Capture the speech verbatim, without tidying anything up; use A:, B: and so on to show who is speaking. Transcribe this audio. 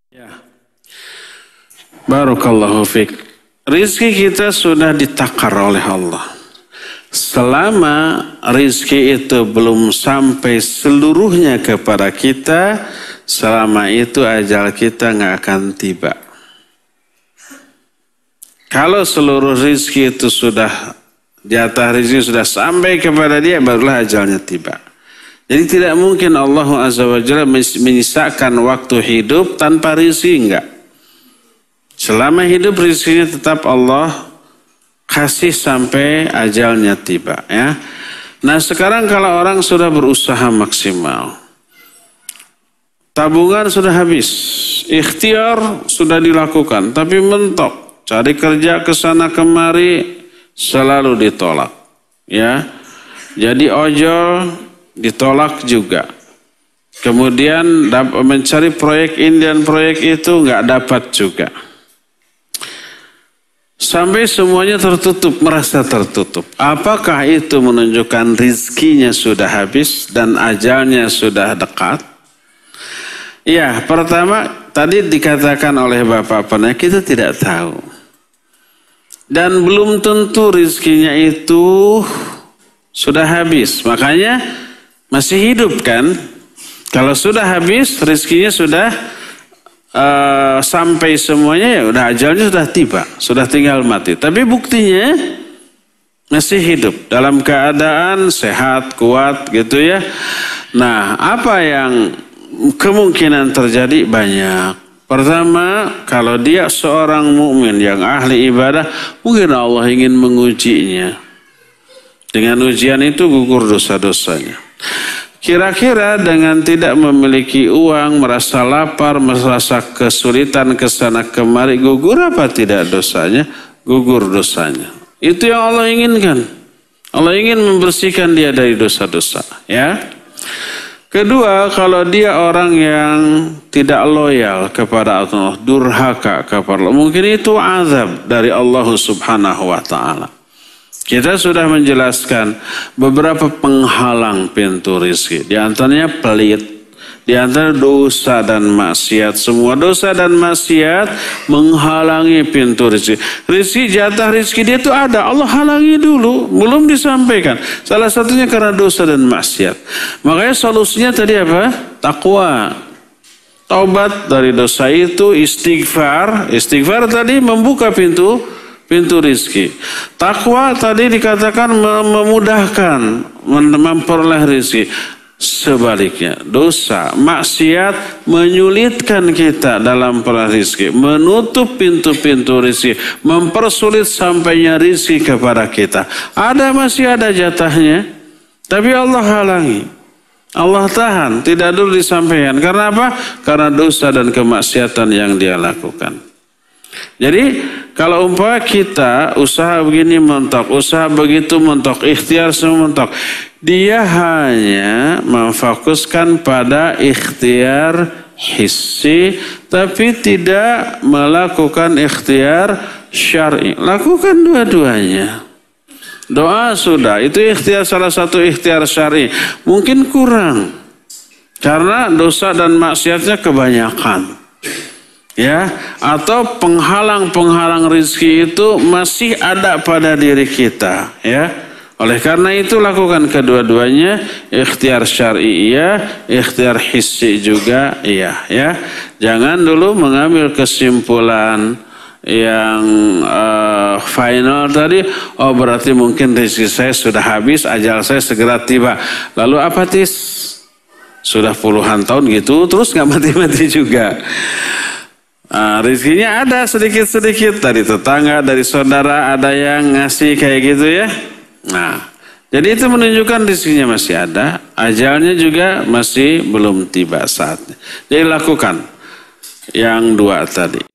A: Ya. Barakallahu fiik. Rizki kita sudah ditakar oleh Allah. Selama rizki itu belum sampai seluruhnya kepada kita, selama itu ajal kita nggak akan tiba. Kalau seluruh rizki itu sudah, jatah rizki sudah sampai kepada dia, barulah ajalnya tiba. Jadi tidak mungkin Allah Azza wa Jalla menyisakan waktu hidup tanpa rizki, enggak. Selama hidup rizkinya tetap Allah kasih sampai ajalnya tiba. Ya. Nah sekarang kalau orang sudah berusaha maksimal, tabungan sudah habis, ikhtiar sudah dilakukan, tapi mentok, cari kerja ke sana kemari selalu ditolak. Ya, jadi ojol ditolak juga. Kemudian mencari proyek ini dan proyek itu nggak dapat juga. Sampai semuanya tertutup, merasa tertutup. Apakah itu menunjukkan rizkinya sudah habis dan ajalnya sudah dekat? Ya, pertama tadi dikatakan oleh Bapak pernah kita tidak tahu. Dan belum tentu rizkinya itu sudah habis. Makanya masih hidup kan? Kalau sudah habis, rizkinya sudah uh, sampai semuanya, ya udah ajalnya sudah tiba, sudah tinggal mati. Tapi buktinya masih hidup dalam keadaan sehat, kuat gitu ya. Nah, apa yang kemungkinan terjadi banyak. Pertama, kalau dia seorang mukmin yang ahli ibadah, mungkin Allah ingin mengujinya. Dengan ujian itu gugur dosa-dosanya. Kira-kira dengan tidak memiliki uang, merasa lapar, merasa kesulitan kesana kemari, gugur apa tidak dosanya? Gugur dosanya. Itu yang Allah inginkan. Allah ingin membersihkan dia dari dosa-dosa. Ya. Kedua, kalau dia orang yang tidak loyal kepada Allah, durhaka kepada Allah, mungkin itu azab dari Allah Subhanahu wa taala. Kita sudah menjelaskan beberapa penghalang pintu rizki. Di antaranya pelit, di antara dosa dan maksiat. Semua dosa dan maksiat menghalangi pintu rizki. Rizki, jatah rizki dia itu ada, Allah halangi dulu, belum disampaikan. Salah satunya karena dosa dan maksiat. Makanya solusinya tadi apa? Takwa. Taubat dari dosa itu, istighfar. Istighfar tadi membuka pintu pintu rizki. Takwa tadi dikatakan memudahkan, memperoleh rizki. Sebaliknya, dosa, maksiat menyulitkan kita dalam peroleh rizki, menutup pintu-pintu rizki, mempersulit sampainya rizki kepada kita. Ada masih ada jatahnya, tapi Allah halangi. Allah tahan, tidak dulu disampaikan. Karena apa? Karena dosa dan kemaksiatan yang dia lakukan. Jadi kalau umpama kita usaha begini mentok, usaha begitu mentok, ikhtiar semua mentok, dia hanya memfokuskan pada ikhtiar hissi, tapi tidak melakukan ikhtiar syar'i. Lakukan dua-duanya. Doa sudah, itu ikhtiar, salah satu ikhtiar syar'i. Mungkin kurang karena dosa dan maksiatnya kebanyakan. Ya, atau penghalang-penghalang rizki itu masih ada pada diri kita, ya. Oleh karena itu lakukan kedua-duanya, ikhtiar syar'i iya, ikhtiar hissi juga iya, ya. Jangan dulu mengambil kesimpulan yang uh, final tadi, oh berarti mungkin rezeki saya sudah habis, ajal saya segera tiba. Lalu apa tis? Sudah puluhan tahun gitu, terus nggak mati-mati juga. Uh, rezekinya ada sedikit-sedikit dari tetangga, dari saudara, ada yang ngasih kayak gitu ya. Nah, jadi itu menunjukkan rezekinya masih ada, ajalnya juga masih belum tiba saatnya. Jadi lakukan yang dua tadi.